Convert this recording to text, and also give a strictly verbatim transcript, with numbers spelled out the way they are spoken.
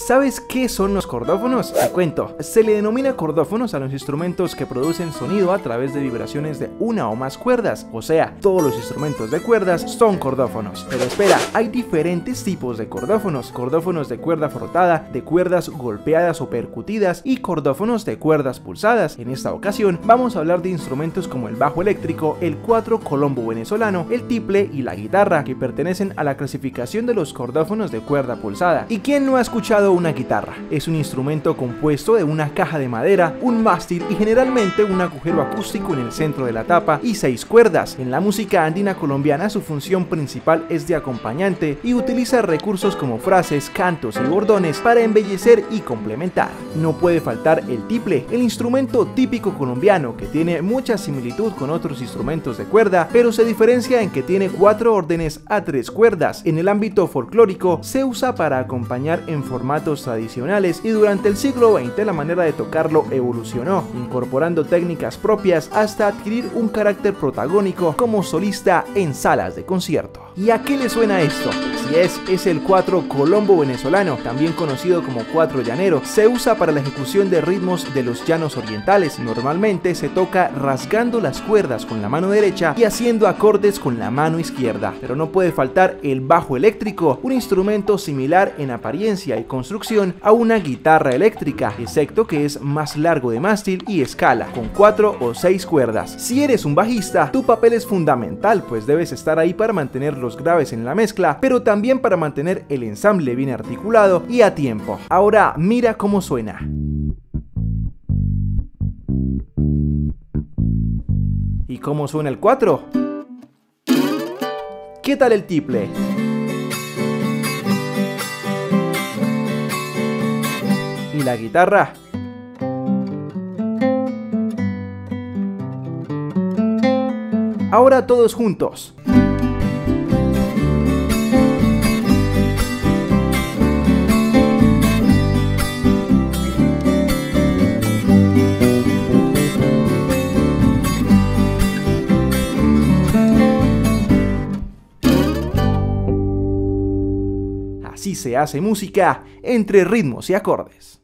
¿Sabes qué son los cordófonos? Te cuento. Se le denomina cordófonos a los instrumentos que producen sonido a través de vibraciones de una o más cuerdas, o sea, todos los instrumentos de cuerdas son cordófonos. Pero espera, hay diferentes tipos de cordófonos: cordófonos de cuerda frotada, de cuerdas golpeadas o percutidas y cordófonos de cuerdas pulsadas. En esta ocasión vamos a hablar de instrumentos como el bajo eléctrico, el cuatro colombo venezolano, el tiple y la guitarra, que pertenecen a la clasificación de los cordófonos de cuerda pulsada. ¿Y quién no ha escuchado una guitarra? Es un instrumento compuesto de una caja de madera, un mástil y generalmente un agujero acústico en el centro de la tapa y seis cuerdas. En la música andina colombiana su función principal es de acompañante y utiliza recursos como frases, cantos y bordones para embellecer y complementar. No puede faltar el tiple, el instrumento típico colombiano que tiene mucha similitud con otros instrumentos de cuerda, pero se diferencia en que tiene cuatro órdenes a tres cuerdas. En el ámbito folclórico se usa para acompañar en formatos tradicionales y durante el siglo veinte la manera de tocarlo evolucionó, incorporando técnicas propias hasta adquirir un carácter protagónico como solista en salas de concierto. ¿Y a qué le suena esto? Si es, es el cuatro colombo venezolano, también conocido como cuatro llanero. Se usa para la ejecución de ritmos de los llanos orientales. Normalmente se toca rasgando las cuerdas con la mano derecha y haciendo acordes con la mano izquierda. Pero no puede faltar el bajo eléctrico, un instrumento similar en apariencia y construcción a una guitarra eléctrica, excepto que es más largo de mástil y escala, con cuatro o seis cuerdas. Si eres un bajista, tu papel es fundamental, pues debes estar ahí para mantener los graves en la mezcla, pero también para mantener el ensamble bien articulado y a tiempo. Ahora mira cómo suena. ¿Y cómo suena el cuatro? ¿Qué tal el tiple? ¿Y la guitarra? Ahora todos juntos. Así se hace música entre ritmos y acordes.